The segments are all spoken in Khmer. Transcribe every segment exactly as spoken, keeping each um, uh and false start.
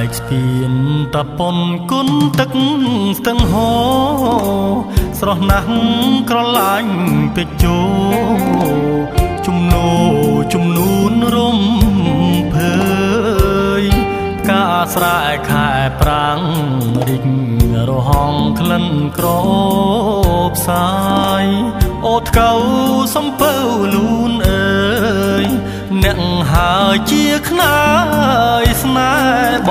ស្ពានតប៉ុនគុនទឹកស្ទឹងហូរស្រស់ណាស់ក្រឡាញ់ពេជ្រជោជំនោជំនូនរំភើយការស្រែខែប្រាំងរិញរហងក្លិនក្រផ្សាយអូថ្កៅសំពៅលូនអើយអ្នកហើយជាខ្នាយស្នេហ៍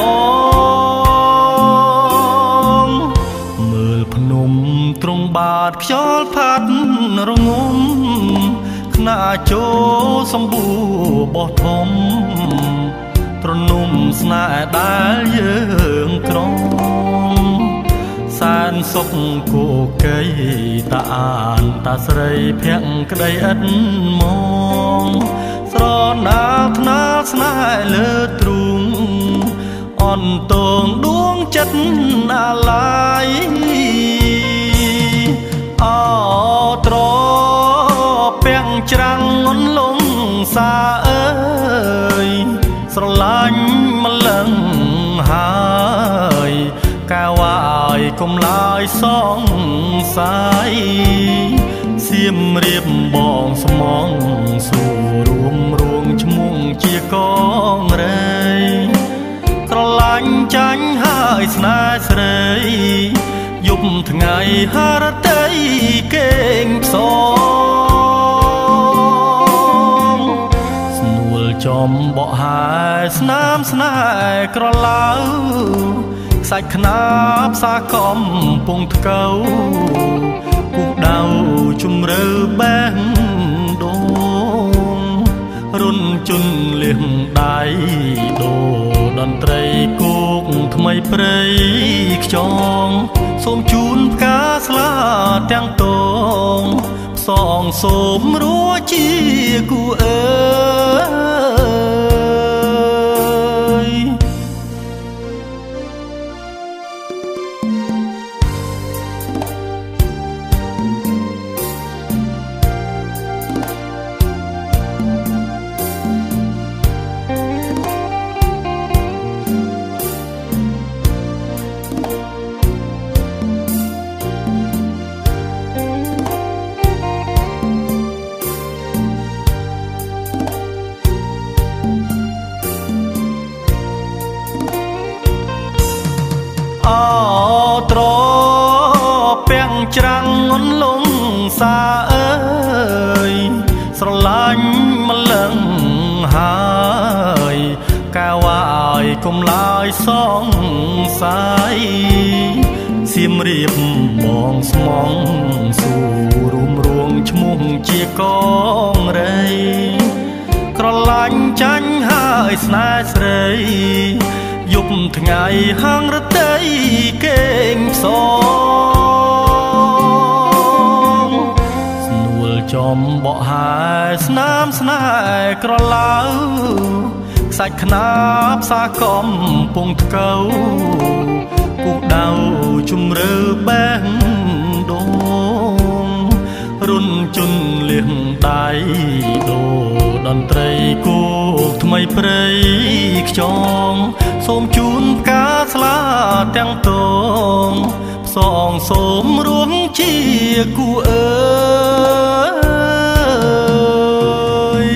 បងមើលភ្នំទ្រង់បាតខ្យល់ផាត់រងំខ្នាជោសម្បួរបោះធំត្រនំស្នេហ៍ដែលយើងក្រំសានសុខគោកៃតាអានតាស្រីភក្តីឥតមកស្រណាថ្នាស្នេហ៍លើទ្រូងអន្តងដួងចិត្តអាឡ័យអត្រពាំងច្រាំងអនលងសាអើយស្រឡាញ់ម្លឹងហើយកាវាយកុំឡើយសងសាយសៀមរៀបបងស្មងសួររួមរួងឈ្មោះជាកងរៃក្រឡាញ់ចាញ់ហើយស្នេហ៍ស្រីយប់ថ្ងៃហារតីគេងផ្សងស្នួលចំបកហើយស្នាមស្នេហ៍ក្រឡៅសាច់ខ្នាបសាកំពងថ្កូវគូដៅជំរឿបែងដងរុនជន់លៀងដៃដូតន្ត្រីគោកថ្មីព្រៃខ្យងសូមជូនផ្កាស្លាទាំងតងផ្សងសូមរួជាគូអើយអត្រពាំងច្រាំងអនលងសាអើយស្រឡាញ់ម្លឹងហើយកាវាយកុំឡើយសងសាយសៀមរៀបបងស្មងសួររួមរួងឈ្មោះជាកងរៃក្រឡាញ់ចាញ់ហើយស្នេហ៍ស្រីយប់ថ្ងៃហាងរតីគេងផ្សងស្នួលចំបកហើយស្នាមស្នេហ៍ក្រឡៅខ្សាច់ខ្នាបសាកំពងថ្កូវគូដៅជំរឿបែងដងរុនជន់លៀងដៃដូតន្ត្រីគោកថ្មីព្រៃខ្យងសូមជូនផ្កាស្លាទាំងតងផ្សងសូមរួមជាគូអើយ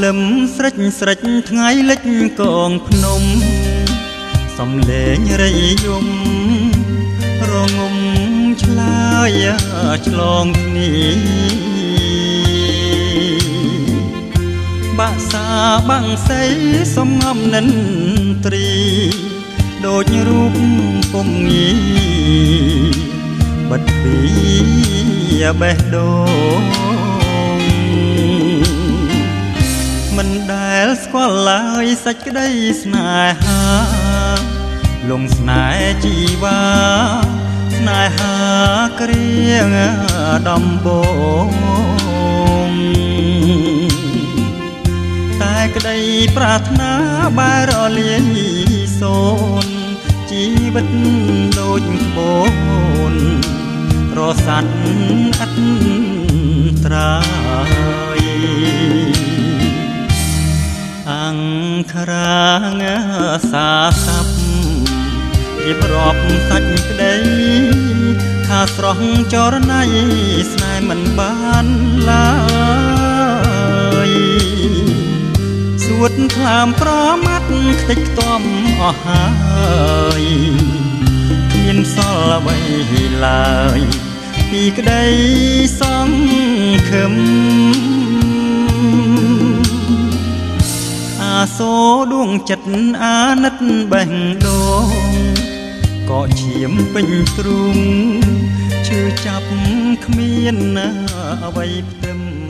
លឹមស្រេចស្រេចថ្ងៃលិចកងភ្នំសំលេងរៃយំរងំឆ្លើយឆ្លងគ្នាបាក់សាបាំងសីសំងំនិនត្រីដូចរូបពុំងាបិទពីបេះដូងមិនដែលស្គាល់ឡើយសេចក្តីស្នេហាលងស្នេហ៍ជីវ៉ាស្នេហាគ្រៀងដំបងតែក្តីប្រាថ្នាបែររលាយសូនជីវិតដូចក្បូនរសាត់អត់ត្រាយអង្គរាងសាស័ព្ទរៀបរាប់សាច់ក្តីថាស្រស់ចរណៃស្នេហ៍មិនបានឡើយសួតខ្លាមប្រមាត់ខ្ទេចខ្ទាំអស់ហើយគ្មានសល់អ្វីឡើយពីក្តីសង្ឃឹមអាសូរដួងចិត្តអាណិតបេះដូងក៏ឈាមពេញទ្រូងឈឺចាប់គ្មានអ្វីផ្ទឹម